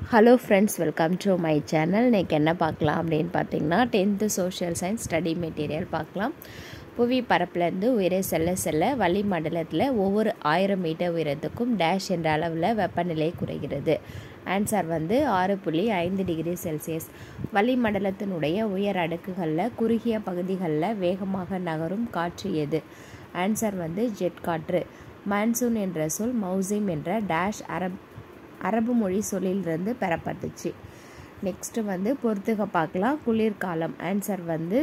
Hello friends, welcome to my channel. இன்றைக்கி என்ன பார்க்கலாம் அப்படின்னு பார்த்தீங்கன்னா 10th social science study material பார்க்கலாம். புவி பரப்புலேருந்து உயரே செல்ல செல்ல வளிமண்டலத்தில் ஒவ்வொரு 1000 மீட்டர் உயரத்துக்கும் டேஷ் என்ற அளவில் வெப்பநிலை குறைகிறது. Answer 6.5 degree Celsius. வளிமண்டலத்தினுடைய உயர் அடுக்குகளில் குறுகிய பகுதிகளில் வேகமாக நகரும் காற்று எது? ஆன்சர் ஜெட் காற்று. மான்சூன் என்ற சொல் மௌசிம் என்ற டேஷ் அரபு மொழி சொல்லிலிருந்து பெறப்பட்டுச்சு. நெக்ஸ்ட்டு பொறுத்துக பார்க்கலாம். குளிர்காலம். ஆன்சர்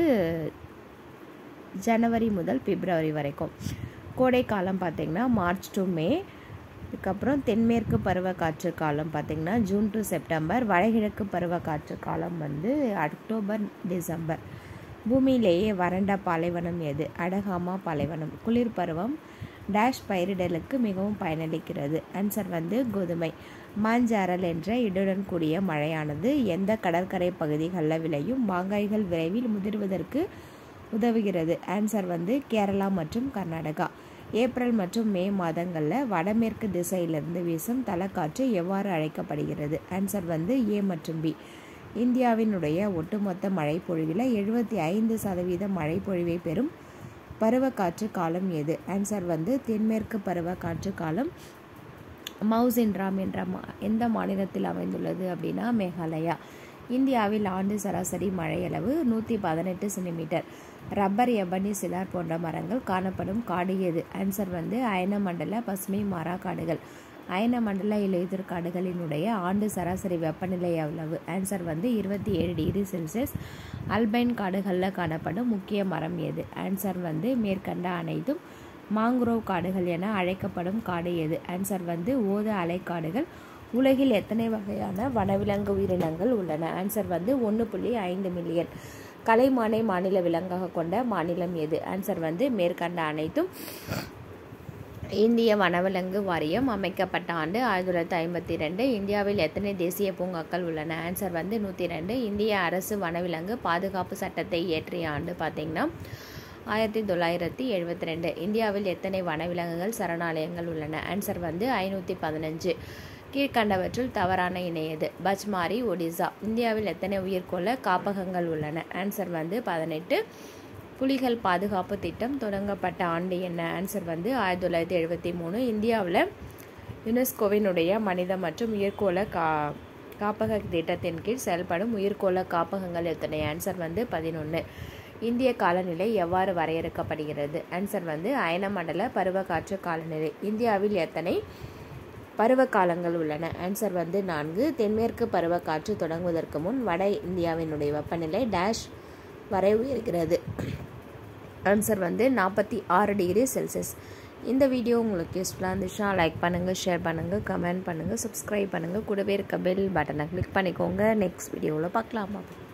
ஜனவரி முதல் பிப்ரவரி வரைக்கும். கோடைக்காலம் பார்த்திங்கன்னா மார்ச் டு மே. அதுக்கப்புறம் தென்மேற்கு பருவக்காற்று காலம் பார்த்திங்கன்னா ஜூன் டு செப்டம்பர். வடகிழக்கு பருவக்காற்று காலம் அக்டோபர் டிசம்பர். பூமியிலேயே வறண்ட பாலைவனம் எது? அடகாமா பாலைவனம். குளிர் பருவம் டேஷ் பயிரிடலுக்கு மிகவும் பயனளிக்கிறது. ஆன்சர் கோதுமை. மாஞ்சாரல் என்ற இடுடன் கூடிய மழையானது எந்த கடற்கரை பகுதிகளில் விளையும் மாங்காய்கள் விரைவில் முதிர்வதற்கு உதவுகிறது? ஆன்சர் கேரளா மற்றும் கர்நாடகா. ஏப்ரல் மற்றும் மே மாதங்களில் வடமேற்கு திசையிலிருந்து வீசும் தலக்காற்று எவ்வாறு அழைக்கப்படுகிறது? ஆன்சர் ஏ மற்றும் பி. இந்தியாவினுடைய ஒட்டுமொத்த மழைப்பொழிவில் 75% மழைப்பொழிவை பெறும் பருவக்காற்று காலம் எது? ஆன்சர் தென்மேற்கு பருவக்காற்று காலம். மவுசின்ராம் என்ற எந்த மாநிலத்தில் அமைந்துள்ளது அப்படின்னா மேகாலயா. இந்தியாவில் ஆண்டு சராசரி மழையளவு 118 சென்டிமீட்டர். ரப்பர், எபனி, சிலார் போன்ற மரங்கள் காணப்படும் காடு எது? ஆன்சர் அயனமண்டல பசுமை மாறா காடுகள். அயனமண்டல இலையுதிர் காடுகளினுடைய ஆண்டு சராசரி வெப்பநிலை எவ்வளவு? Answer 27 degree Celsius. அல்பைன் காடுகளில் காணப்படும் முக்கிய மரம் எது? ஆன்சர் மேற்கண்ட அனைத்தும். மாங்குரோவ் காடுகள் என அழைக்கப்படும் காடு எது? ஆன்சர் ஓத அலைக்காடுகள். உலகில் எத்தனை வகையான வனவிலங்கு உயிரினங்கள் உள்ளன? Answer 1.5 million. கலைமானை மாநில விலங்காக கொண்ட மாநிலம் எது? ஆன்சர் மேற்கண்ட அனைத்தும். இந்திய வனவிலங்கு வாரியம் அமைக்கப்பட்ட ஆண்டு 1952. இந்தியாவில் எத்தனை தேசிய பூங்காக்கள் உள்ளன? ஆன்சர் 102. இந்திய அரசு வனவிலங்கு பாதுகாப்பு சட்டத்தை இயற்றிய ஆண்டு பார்த்திங்கன்னா 1972. இந்தியாவில் எத்தனை வனவிலங்குகள் சரணாலயங்கள் உள்ளன? ஆன்சர் 515. கீழ்கண்டவற்றுள் தவறான இணையது? பச்மாரி, ஒடிசா. இந்தியாவில் எத்தனை உயிர்கோள காப்பகங்கள் உள்ளன? ஆன்சர் 18. புலிகள் பாதுகாப்பு திட்டம் தொடங்கப்பட்ட ஆண்டு என்ன? ஆன்சர் 1973. இந்தியாவில் யுனெஸ்கோவினுடைய மனித மற்றும் உயிர்கோள காப்பக திட்டத்தின் கீழ் செயல்படும் உயிர்கோள காப்பகங்கள் எத்தனை? ஆன்சர் 11. இந்திய காலநிலை எவ்வாறு வரையறுக்கப்படுகிறது? ஆன்சர் அயனமண்டல பருவக்காற்று காலநிலை. இந்தியாவில் எத்தனை பருவ காலங்கள் உள்ளன? ஆன்சர் 4. தென்மேற்கு பருவக்காற்று தொடங்குவதற்கு முன் வட இந்தியாவினுடைய வெப்பநிலை டேஷ் வரை உயர்கிறது? Answer 46 degree Celsius. இந்த வீடியோ உங்களுக்கு யூஸ்ஃபுல்லாக இருந்துச்சுன்னா லைக் பண்ணுங்கள், ஷேர் பண்ணுங்கள், கமெண்ட் பண்ணுங்கள், சப்ஸ்கிரைப் பண்ணுங்கள். கூடவே இருக்க பெல் பட்டனை கிளிக் பண்ணிக்கோங்க. நெக்ஸ்ட் வீடியோவில் பார்க்கலாமா?